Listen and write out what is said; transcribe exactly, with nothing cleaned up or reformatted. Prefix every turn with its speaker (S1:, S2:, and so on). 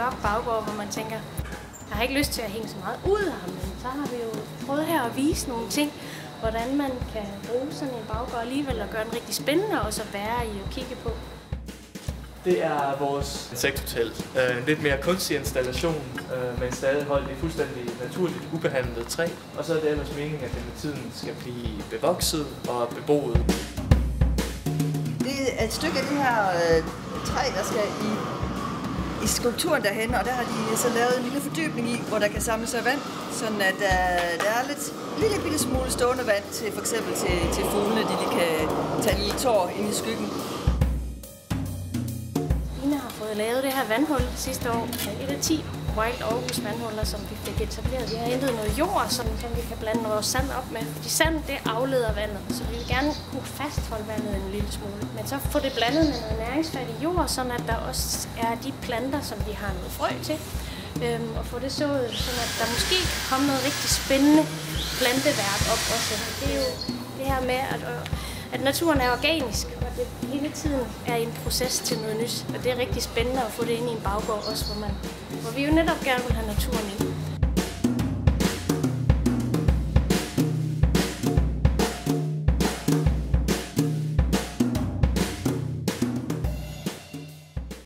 S1: mørk baggård, hvor man tænker, jeg har ikke lyst til at hænge så meget ud af ham, men så har vi jo prøvet her at vise nogle ting, hvordan man kan bruge sådan en baggård alligevel og gøre den rigtig spændende og så være i at kigge på.
S2: Det er vores insekthotel. En lidt mere kunstig installation, men stadig holdt i fuldstændig naturligt ubehandlet træ. Og så er det ellers meningen, at det med tiden skal blive bevokset og beboet.
S3: Det er et stykke af det her øh, træ, der skal i, i skulpturen derhen, og der har de så lavet en lille fordybning i, hvor der kan samle sig vand, sådan at øh, der er lidt lille bitte smule stående vand til for eksempel til, til fuglene, de lige kan tage en lille tår ind i skyggen.
S1: Ina har fået lavet det her vandhul sidste år. Et af ti Wild Aarhus vandhuller, som vi fik etableret. Vi har hentet noget jord, som, som vi kan blande vores sand op med. Fordi sand, det afleder vandet, så vi vil gerne kunne fastholde vandet en lille smule. Men så få det blandet med noget næringsfattig jord, sådan at der også er de planter, som vi har noget frø til. Øhm, og få det sået, sådan at der måske kan komme noget rigtig spændende planteværk op også. Det er jo det her med, at, at naturen er organisk, og det hele tiden er en proces til noget nyt. Og det er rigtig spændende at få det ind i en baggård også, hvor, man, hvor vi jo netop gerne vil have naturen ind.